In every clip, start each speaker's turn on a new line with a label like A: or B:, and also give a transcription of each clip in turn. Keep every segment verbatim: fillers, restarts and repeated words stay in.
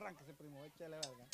A: arránquese, primo, échale verga.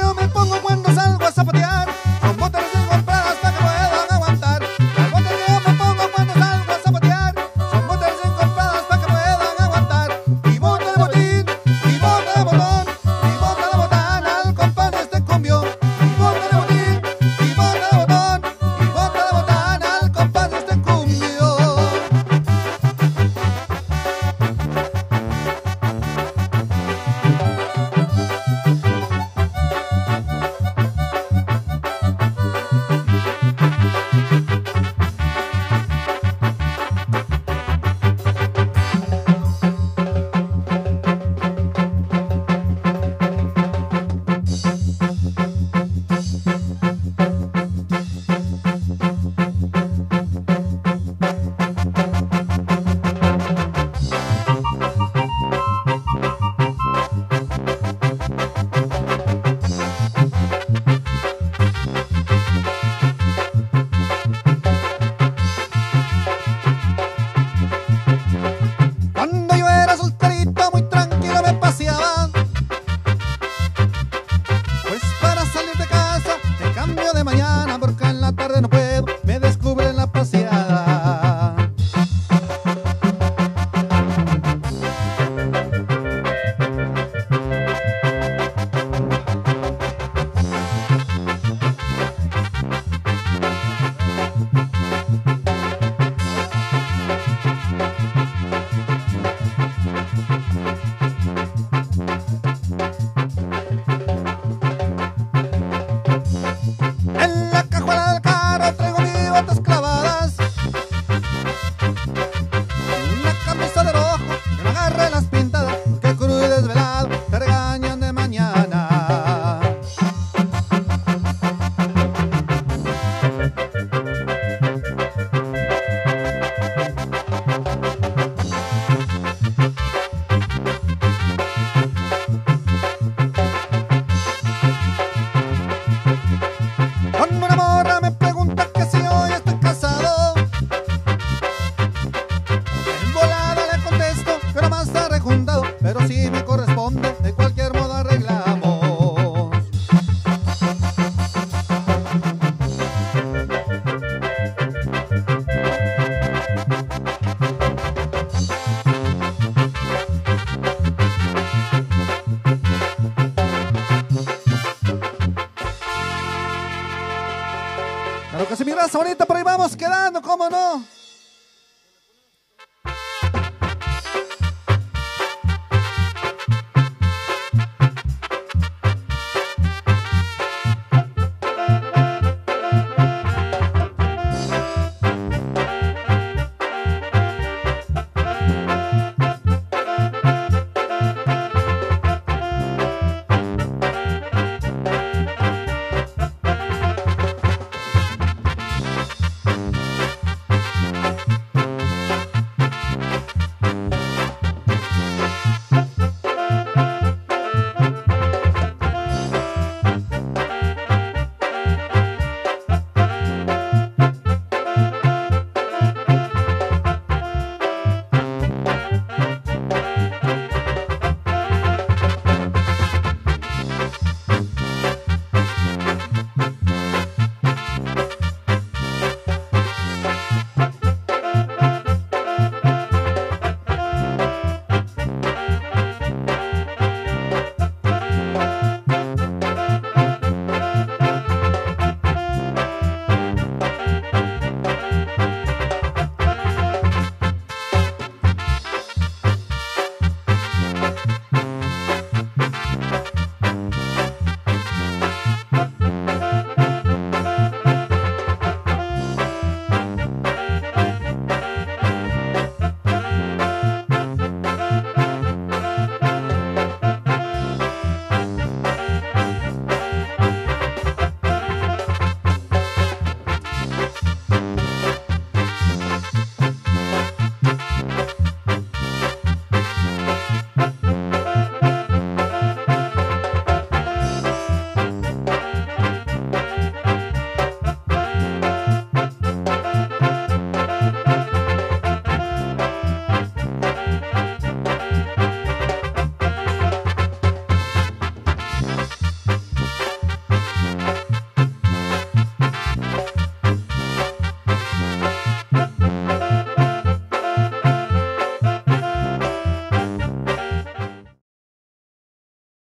A: yo me pongo cuando salgo a zapatear son botas recién compradas para que puedan aguantar. Las botas que yo me pongo cuando salgo a zapatear son botas recién compradas para que puedan aguantar. Y bota de botín, y bota de botón, y bota de botana al compás de este cumbio. Y bota de botín, y bota de botón, y bota de botana al compás de este cumbio. Cuando yo era solterito muy tranquilo me paseaba, pues para salir de casa me cambio de mañana porque en la tarde no puedo, me descubren la paseada. En la cajuela del carro traigo mis botas clavadas, una camisa de rojo que no agarre las pintadas, que crudo y desvelado te regañan de mañana. Cuando una morra me pregunta que si yo ya estoy casado, en volada le contesto que no más está rejuntado, pero si me corresponde, de cualquier modo arreglamos. Claro que sí, mi raza bonita, por ahí vamos quedando, ¿cómo no?